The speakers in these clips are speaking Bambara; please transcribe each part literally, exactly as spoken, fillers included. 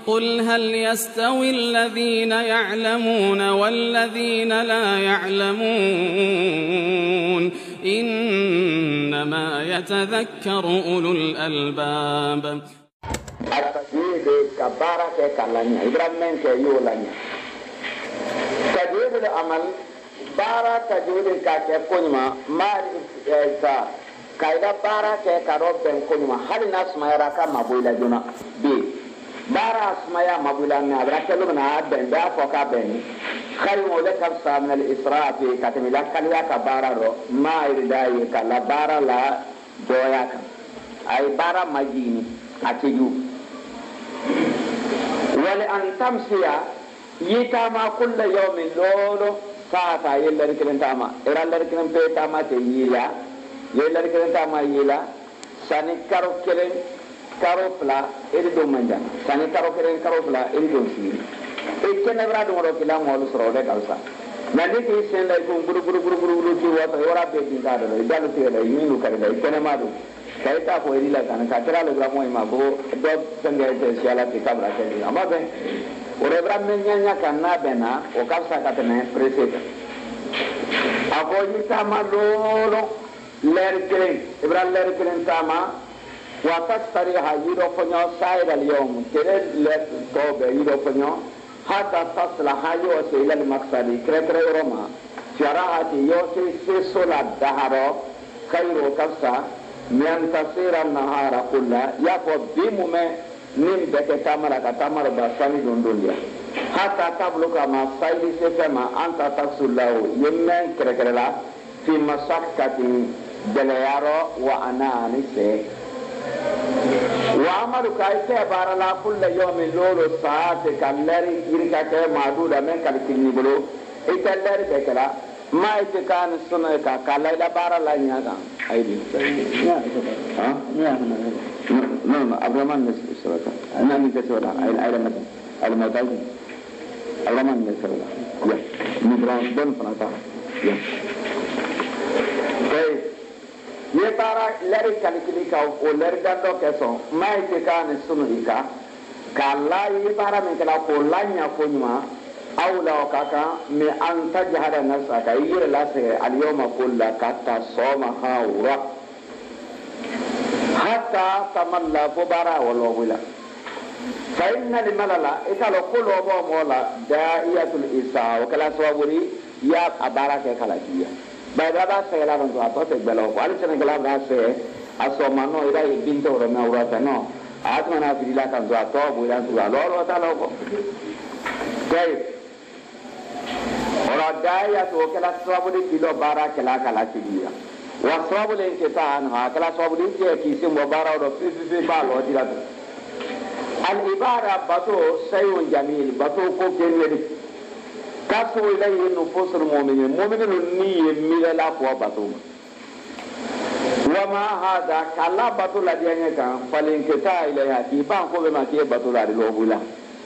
قل هل يستوي الذين يعلمون والذين لا يعلمون إنما يتذكر أولو الألباب. التجويد كبارة كالانيا إبراهيم كيولانيا تجويد العمل بارا تجويد كاكونما ما إذا كايدا بارا كاروب بن كونما هل ناس ما يراك مبولا جنا بي بارا اسمايا مبولا نابرا كلمنا بن دافوكا بن خير مولك من الإسراء في كتملا كليا كبارا رو ما يرداي كلا بارا لا دوياك أي بارا مجيني أتجو ولأن تمسيا يتاما كل يوم لولو ساعة يلر كلن تاما إرا لر كلن بي تاما تييلا يلر كلن تاما ييلا ساني كارو كلن كارو فلا إري دوم منجان ساني كارو كلن كارو فلا إري دوم سيري إكنا برا دومرو كلا مولو سرولة كالسا نادي كي سين لاي كون برو برو برو برو برو جي واتا يورا بيتين كارو إدالو تيلا يمينو كارو إكنا مادو kaita ko irila kan katira le gramo ima bo do tenge te siala ti kabra te ama be ore bra menya kan na bena o kapsa katene preseta ako yita malolo ler kren ibra ler kren tama wa tasari ha yiro fonyo saira al yawm tere ler to be yiro fonyo hatta tasla hayo se ila al maqsadi kre kre roma jarahati yo se se sola daharo khairu kapsa mian tasira nahara kulla ya ko bimu me nim deke tamara ka tamara ba sani dondolia hatta tablu kama saili se kama anta taksullahu yemen kerekerela fi masakati belayaro wa anani se wa amaru kaite barala kulla yawmin lolo saate kallari irka ke maduda men kalkini bolo ikallari bekala ma ite kan sunna ka kalaila barala nyaga aidi ha ya no no abraman nesrata ana ni kesora ay ay lamad al madal abraman nesrata ya ni bran bon panata ya kay ye para lari kalikili ka o lari dando keso ma ite kan sunna ka kala ye para men kala ko lanya ko nyuma أولى وكاكا من أن تجهد نفسك يجير لاسه اليوم كله كتا صومها ورا حتى تملى فبارا والوغلا فإن المللا إذا لو كل أبو مولا دائية الإساء وكلا سوابري يا أبارك كلاكية بعد هذا سيلا نتو أتوتك بلو وعلي سنقلا بناسه أصومانو إذا يبنتو رمي وراتنو أتمنى في الله كنتو أتوب وإذا أنتو ألور وتالوكو طيب ora daya to kala swabuli kilo bara kala kala tiya wa swabuli ke tan ha kala swabuli ke kisim wa bara ro fi fi ba lo dira al ibara bato sayun jamil bato ko kenni kasu ilayhi nufusul mu'minin mu'minun ni yemila ko bato wa ma hada kala bato la dianya kan falin ke ta ilayha ki ban ko be ma ke bato la lo bula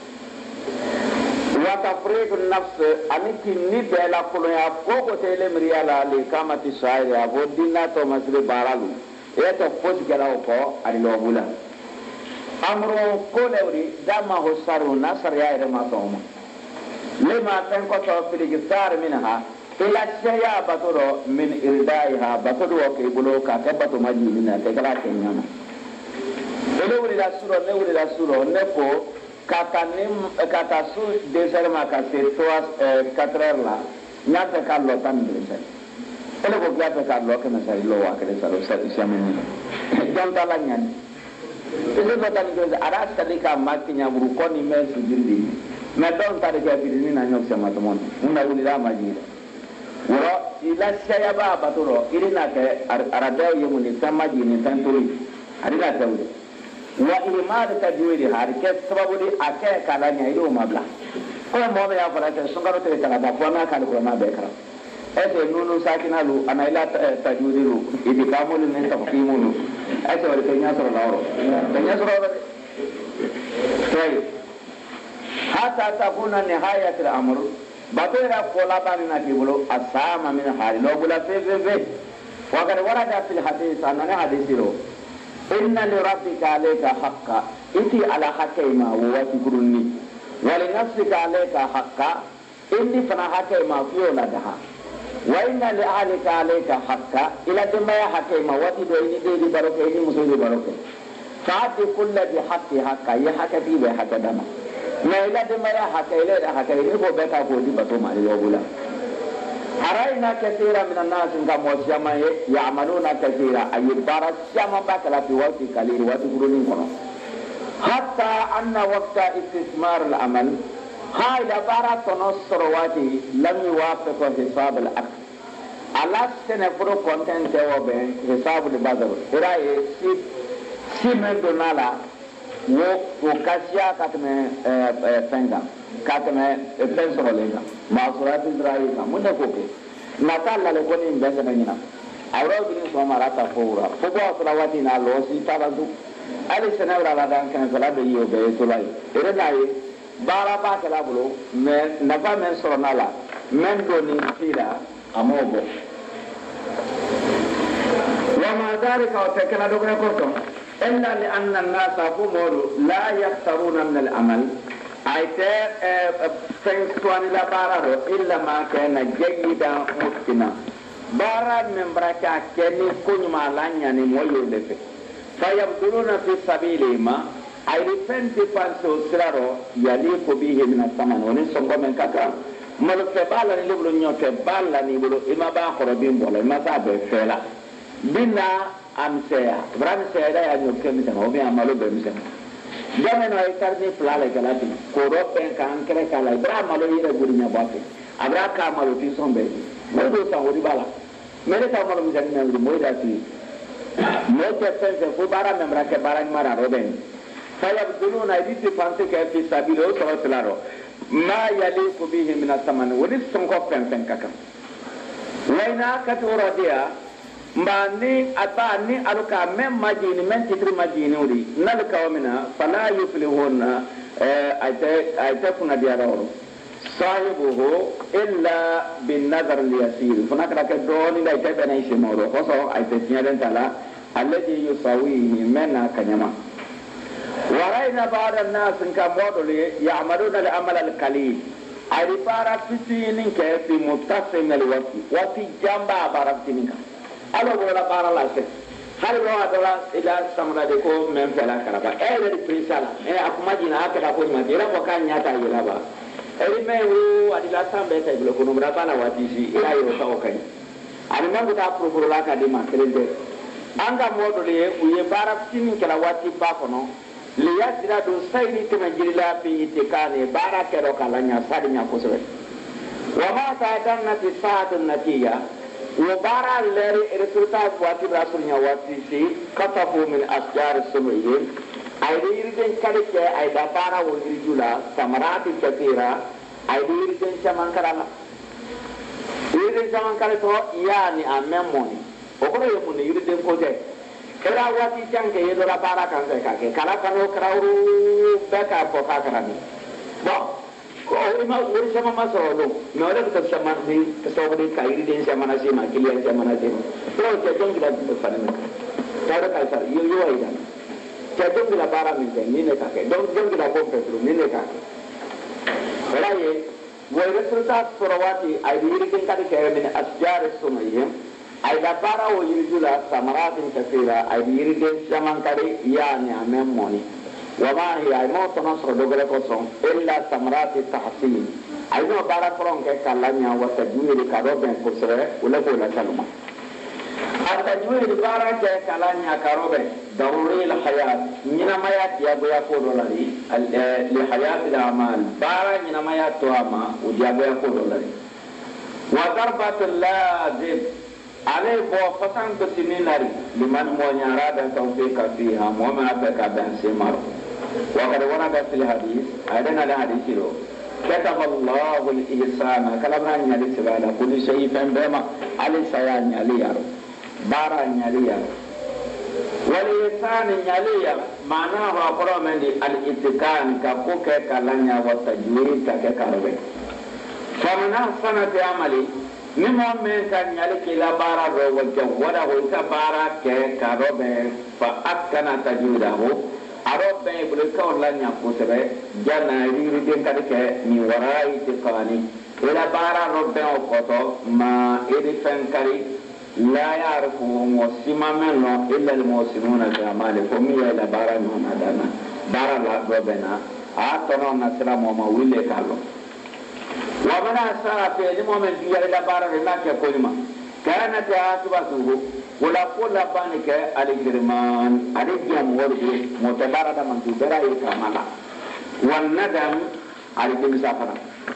وتفريق النفس أنك نبلا كلها فوق تلم ريالا لكامة الشاعر أبو دينا تومسر بارالو إيه تفوت كلاوكو أريلوبولا أمرو كولوري دما هسارو نصر يا إرما توما لما تنكو توفيل جفتار منها إلى الشيء بطرو من إردائها بطرو وكيبلو كاكبتو مجيلنا تكلا كنيانا إلوري رسولو نوري رسولو نفو kata nim kata su desa maka setuas quatre heures la nyata kallo tan desa ele ko nyata kallo kana sai lo wa kale saro sa siame ni don tala nyan ele ko tan do ara sadika makinya buru ko ni men su jindi me don tare ke bidini na nyok sama tomon una ulira majira woro ila saya ba baturo irina ke arada yemuni tamaji ni tanturi arina tawde wa imal tajwidi harke sababu di ake kalanya ido mabla ko mo be ya fara ke sungaro te kala ba fona kala ko ma be kara ese nunu sakinalu anaila tajwidilu idi kamul ne tafhimulu ese wal kenya sura lawro kenya sura tay hatta takuna nihayat al-amr batira kola banina kibulo asama min hali lo bula fe fe fe wa kad warada fil hadith anana hadithiro inna li rabbika alayka haqqan iti ala hakayma wati kurunni wali nafsika alayka haqqa indi fana hakayma fiyo la daha wa inna li ahlika alayka haqqa ila dimaya hakayma wati do ini de baroke ini muso de baroke fa'ati kullu bi haqqi haqqa ya hakati bi hakadama na ila dimaya hakayla da hakayla ko beta ko di bato mali yobula haraina kathira min an-nas kama wasiyama ya'maluna kathira ayyubara sama bakala fi waqti qalil wa tukuruni kono hatta anna waqta istismar al-amal hayla bara tonosro wati lam yuwafiq hisab al-aqd ala sene pro content wa ben hisab al-badr iraye si si men donala wo wo kasya katme penga katme pensoro lenga masurat israel ka munda koke nakalla le koni mbese na nyina awro bi so marata fora fobo salawati na losi tabazu ali senawra la dan kan sala be yo be to lai ere dai bara ba kala bulo me nafa men soro nala men do ni tira amobo wa ma dalika wa takala do ko ko illa li anna an-nasa qumulu la yaqtaruna min al-amal ayte fenswani la bararo illa ma kana jayyida mutkina bara men braka keni kunyuma lanya ni moyo lefe fayabduruna fi sabilima ay ripenti panso siraro yaliku bihi min as-saman woni songo men kaka malo fe bala ni leblo nyote bala ni bolo ima ba khoro bimbola ima sa be fela binna am seya bram seya da ya nyoke mi sama obi amalo be mi sama jameno ay tarni plale galati ko roben kan kere kala bram malo yire gurinya bafe abra ka malo ti sombe mo do sa wori bala mere ta malo mi janna mi mo da ti mo te pense fu bara membra ke bara ni mara roben fayabduluna iditi panse ke fi sabilo so claro ma yaliku bihi min as-saman woni sonko pen pen kakam wayna katura dia mbani atani aluka mem majini men titri majini uri nalka wamina fala yuflihuna ayta ayta kuna diaro sahibuhu illa bin nadar liyasir funa kala ke doni da ayta bana isi moro koso ayta tinyaren tala alladhi yusawihi mena kanyama waraina ba'da an-nas ka modoli ya'maluna al-amal al-qalil ay para fitinin ke fi muttasim al-waqti wati jamba baratininka alo bola bara la se hali wa dala ila samra de ko men fela karaba e de prisala e akuma jina akada ko ma dira ko kan nyata yela ba e me wu adila sambe ta blo ko numra bala wati si ila yo ta o kan ani men ta propro la ka de ma kelende anga modo le u ye bara tinin kala wati ba kono le yadira do sayni to majilla fi itikane bara kero kala nya sadinya ko so wa ma ta danna fi sa'atun natiya وبارا لري رسولتا واتي رسولنا واتي سي كتفو من أشجار السمعين أيدي يردن كالك أيدا بارا ويرجولا سمرات كثيرة أيدي يردن شمان كرالا يردن شمان كالتو يعني أمموني وكرا يموني يردن كوزي كرا واتي جانك يدولا بارا كانسي كاكي كلا كانو كراورو بكا بوكا كراني بو ko ima wuri sama masolo me wala ko sama ni to bodi kairi den sama na sima kilian sama na sima pro te jong gila ko fanana tawra kai sar yo yo aidan te jong gila bara min den ni ne ka ke dong jong gila ko petru ni ne ka ke wala ye wo resulta surawati ay diri ken ka ke min asjar sumayhim ay da bara wo yujula samaratin kathira ay diri den sama kare ya ni amem moni وما هي موت نصر دوغلا كوسون الا ثمرات التحصيل اينو بارا فرون كه كالانيا وتجويل كاروبن كوسره ولا ولا سلمى التجويل بارا كه كالانيا كاروبن ضروري الحياه نينا ما يا بيا كودولاري لحياه الاعمال بارا نينا ما يا توما وديا بيا كودولاري وضربه اللازم عليه بوفتان بسميناري لمن مونيارا دان توفيق فيها مومن ابكا بن سمار وقد ورد في الحديث أيضا الحديث له كتب الله الإحسان كلامنا نيالي سبحانه كل شيء فهم بما علي سيان نيالي يارو بارا نيالي يارو والإحسان نيالي يارو معناه أقرأ من الاتقان كفوك كالانيا والتجويد ككاروبي فمن أحسن في عملي نمو من كان نيالي كلا بارا رو وجه ودا ويسا بارا ككاروبي فأكنا تجويده aro be bulu ka wala nya kutere jana riri den kadike ni warai te kani ila bara robbe o koto ma edi fankari la yarfu musima menno illa al muslimuna bi amali ko mi ila bara no nadana bara la robena a tono na sira mo ma wile kallo wa mana sa pe ni mo men biya ila bara na ke ko ma kana ta atubatu wala ko la banike al girman ali jam worbe mutabara da man dubara e kamala wan nadam ali bin safara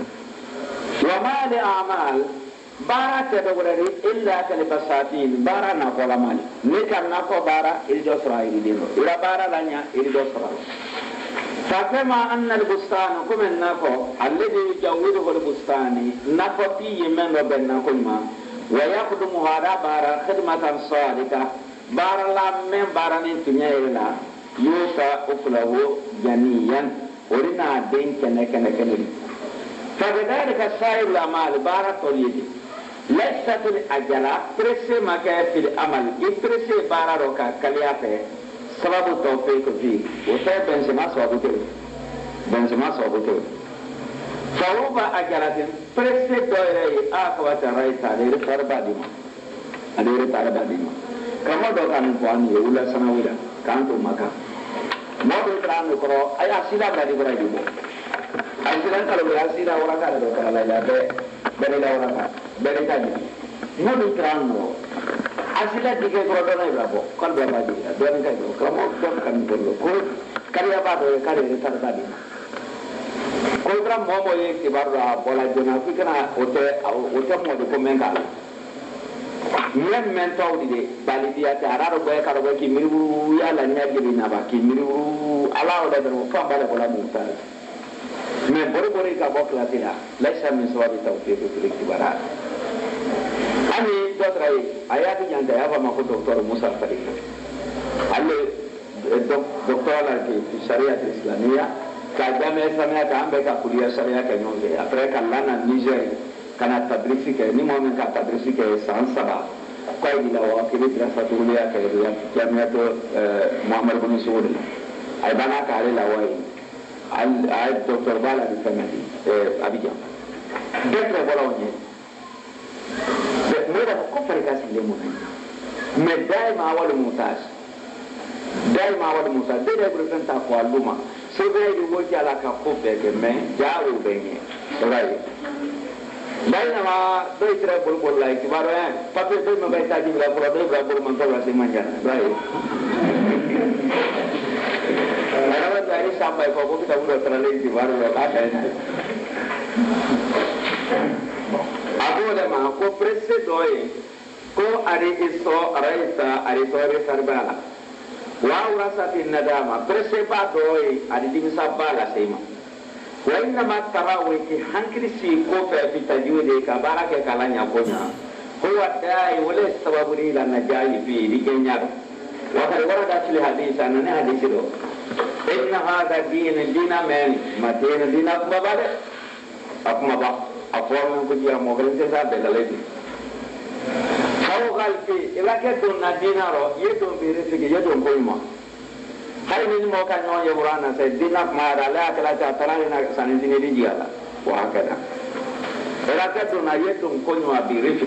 wa ma li a'mal bara te dogorari illa kal basatin bara na ko la mali ni kan na ko bara il do sra iri dino ira bara lanya iri do sra fa kama anna al bustan kum na ko alladhi yawidu al bustani na ko pi yemen do ben na ko ma wa yaqdumu hada bara khidmatan salika bara la men bara ni tinya ila yusa uklahu janiyan orina den kene kene kene فبذلك سائر الأعمال بارة طولية ليست الأجلة برسي ما كان في الأمل يبرسي بارة روكا كليافة سبب التوفيق فيه وطيب بنسما صوبته بنسما صوبته فهو أجلة برسي دويري آخوة رأيتا دير فربا ديما دير فربا ديما كما دوكا نفواني يولا سنويدا كانتو مكا ما دوكرا نكرو أي أسيلا برادي برادي بو asiran kalau berasira orang kan ada kalau lain ada beri lah orang kan beri kan mau diterang no asiran tiga korodon aja berapa kan berapa dia dua ni kan kamu kan kan perlu kau karya apa tu karya itu tadi kau berapa mau mau yang kibar bola jona tu kena hotel hotel mau tu komen kan Mian mentau di bali dia cara robai kalau robai kimiru ya lainnya jadi naba kimiru Allah udah berufah pada bola mutar mais bori bori ka bok la tila laysa min sawabi tawfiq fil iktibarat ani dotray ayati janda ya ma ko doktor Musa Farid alle doktor la ke syariat islamia ka jame islamia ka ambe ka kuliah syariah ka nyonge après ka lana Niger kana tadrisi ke ni mo men ka tadrisi ke san saba ko ila wa ke bi rasa kuliah ke ya jamia to Muhammad bin Saud ay bana ka ala wa al al docteur Bala di famille Abidjan d'être voilà on est mais là ko fere ka sile mo mais daima wal mutas daima wal mutas de de representa ko aluma so be di wo ci ala ka ko be ke mais jaaru be ni ray daina ma do itra bol bol lay ci baro en papier do ma bay taji la pro do bro man to la ci manjana ray Kalau dari sampai kau kita udah terlalu di baru ada. Aku ada mah aku presse doi, ko ari iso araita ari sore sarbala. Wa urasa tin nadama presse ba doi ari di misabala sema. Wa inna ma tarawi ki hankri si ko fa fi tajwid ka baraka kalanya konya. Huwa dai wala sababu ila najai fi di kenya. Wa kal warada fil hadis anana hadis do. إن هذا دين دين من ما دين دين أكما بعد أكما بعد أفضل من كذي أمورين تزاد بلادي فهو قال في إلا كتون ندينا رو يدوم بيرسك يدوم كويما هاي من موكا نوع يبرانا سيد دين أكما رألا كلا جاتنا لنا سنزيني دي جيالا وهكذا إلا كتون يدوم كويما بيرسك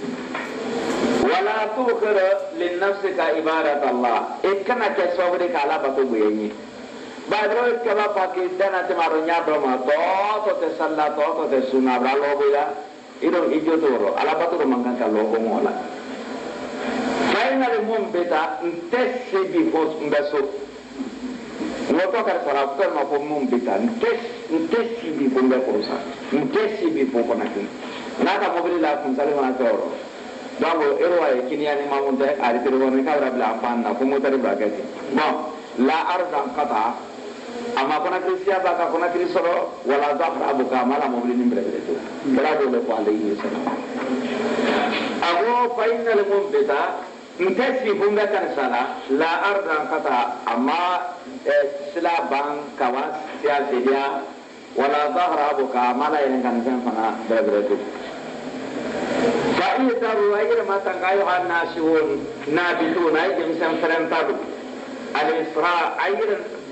ولا تؤخر لنفسك عبادة الله إكنا كسوبرك على بطوبيني بعدين كما pakai dana temaronya doma to to tesalla to to tesuna bralo bila itu ijo toro ala batu mangkan kalau ngola final mum beta ntesse bi fos mbaso ngoto kar sarap to ma pom mum beta ntesse ntesse bi bomba kosa ntesse bi fo konaki naka mobili la kun sale ma toro dawo erwa e kiniani mamunte ari tero ne ka rabla panna ko motari bagati bon la ardan qata ama kona krisia baka kona krisoro wala zafra abuka mala mobili nimbre beto kala do le kwale yi sana ago final mum beta ntesi bunga kan sala la ardan qata ama sila bang kawas sia sedia wala zahra abuka mala yang kan san fana beto Fa'idha ruwayir matangkayo an-nasiun nabitun ay jemsang terentalu al-isra ayir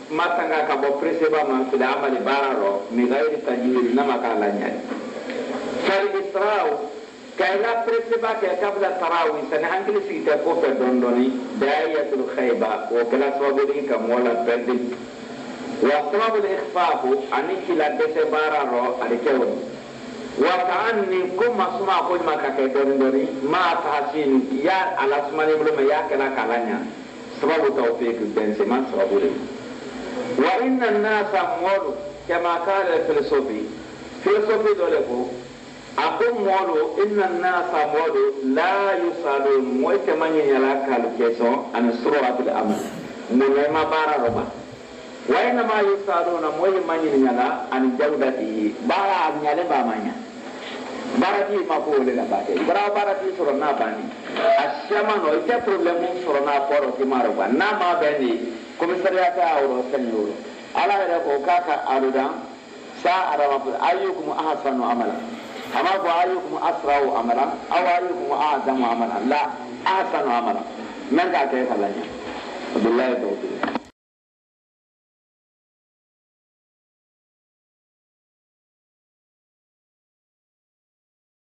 matanga ka bo preseba man fil amali bararo mi ghairi tajwid nama ka lanya fal isra'u kayla preseba ka kabla tarawih sana angli sita ko per dondoni dayatul khayba o kala swabudi ka mola perdi wa sababul ikhfafu aniki la dese bararo adikewo wa ka'anni kum masma ko maka ka dondoni ma tahsin ya alasmani bulma ya kala kalanya sababu tawfiq ben seman sababudi wa inna an-nasa mawlu kama qala filosofi filosofi dole ko aku mawlu inna an-nasa mawlu la yusalun moy ke manya yala kalu keso an suratul amal mulai ma bara roba wa inna ma yusaluna moy manya yala an jawdati bara nyale ba manya barati ma ko le la bate bara barati surana bani asyama no ite problemu surana poro ti maro ba na ma beni komisariat awro senyoro ala era ko kaka aruda sa arama ayyukum ahsanu amala ama ko ayyukum asra'u amala aw ayyukum a'zamu amala la ahsanu amala man ka ke kalanya billahi tawfiq